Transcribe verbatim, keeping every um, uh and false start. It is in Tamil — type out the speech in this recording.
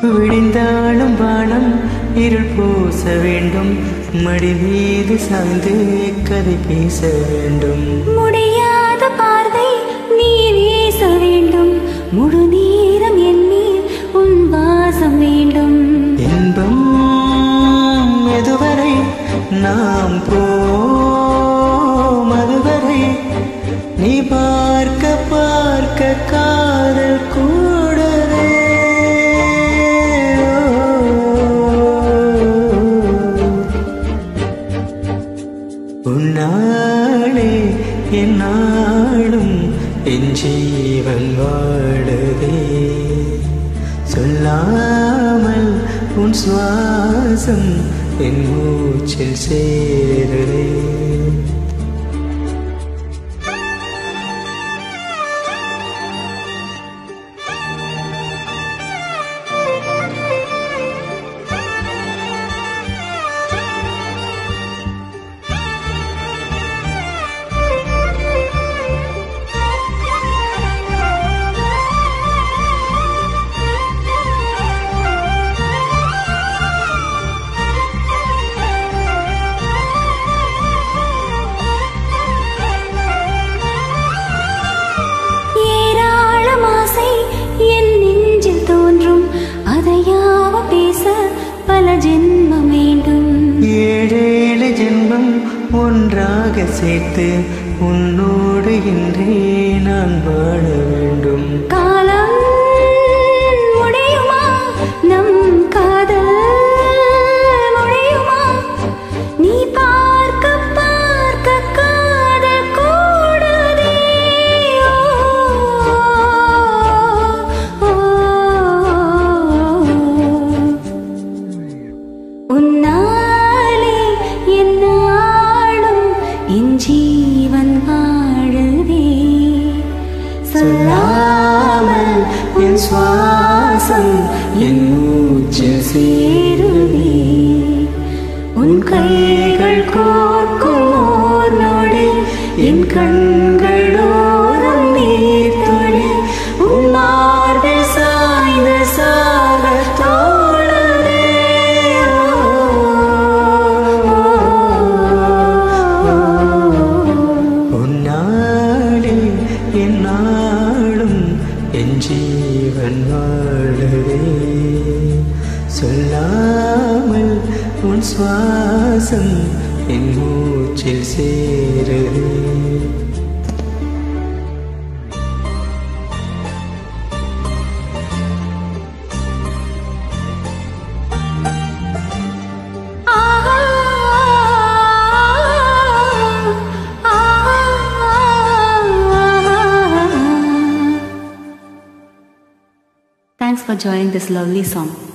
விடிந்தாலும் வானம் இருள் பூச வேண்டும், மடி மீது சாய்ந்து கதை பேச வேண்டும். முடியாத பார்வை நீ வீச வேண்டும், முழு நேரம் எண்ணீர் உன் வாசம் வேண்டும். இன்பம் எதுவரை நாம் போம் அதுவரை நீ பார்க்க பார்க்க காதல் கூடவே. உன்னாலே என்னாலும் என் ஜீவன் வாழுதே, சொல்லாமல் உன் சுவாசம் என் மூச்சில் சேருதே. பல ஜென்மம் வேண்டும், ஏழேழு ஜென்மம் ஒன்றாக சேர்த்து உன்னோடு இன்றே நான் வாழ வேண்டும். காலம் முடியுமா நம் காதல் முடியுமா, நீ பார்க்க பார்க்க காதல் கூடுதே. உன்னாலே என்னாலும் என் ஜீவன் வாழுதே, சொல்லாமல் என் சுவாசம் என் மூச்சில் சேருதே. உன் கைகள் கோர்க்கும் ஓர் நொடி என் கண்களோரம் நீர் துளி, உன் மார்பில் சாய்ந்த சாக தோழரே. உன்னாலே என்னாலும் என் ஜீவன் வாழுதே, சொல்லாமல் உன் சுவாசம் என் மூச்சில் சேருதே. Thanks for joining this lovely song.